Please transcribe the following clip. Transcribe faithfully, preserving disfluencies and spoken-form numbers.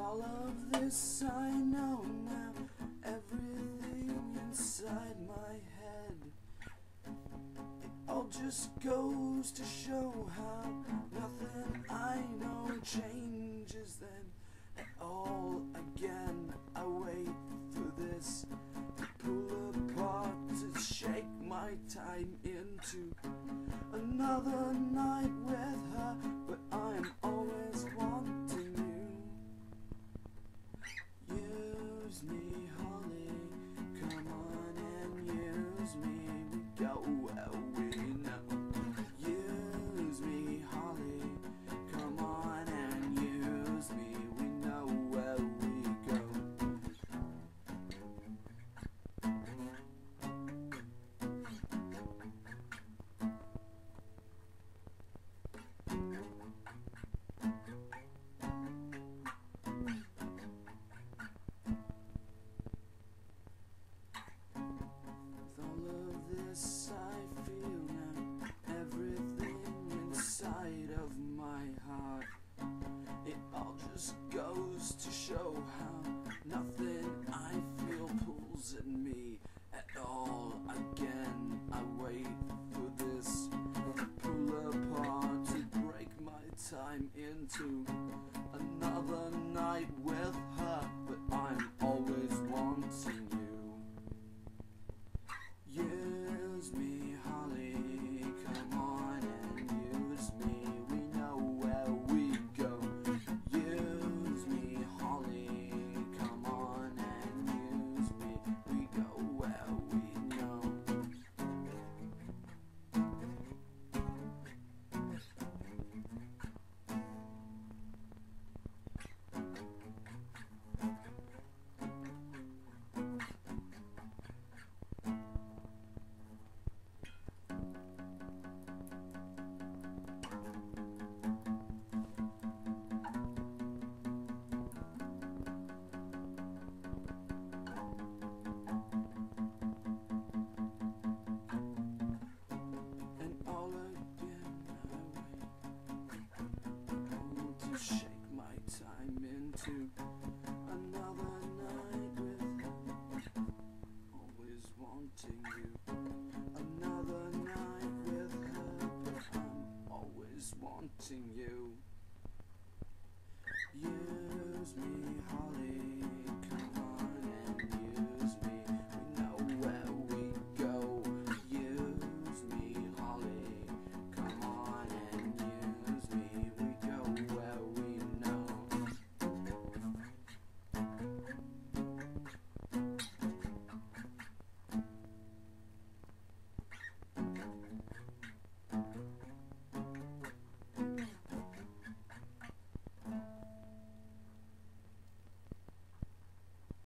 all of this I know now, everything inside my head. It all just goes to show how nothing I know changes then at all. Again I wait for this to pull apart, to shake my time into another night with her, but I'm always wanting you. Use me, Holly, come on and use me, we go where we know. Use me, Holly, come on and use me, we know where we go. This I feel now, everything inside of my heart. It all just goes to show how nothing I feel pulls at me at all. Again I wait for this to pull apart, to break my time into another night with her, but I'm always wanting you. Use me, Holly, come on and use me, we know where we go. Use me, Holly, come on and use me, we go where we know. Shake my time into another night with her, always wanting you. Another night with her, but I'm always wanting you. You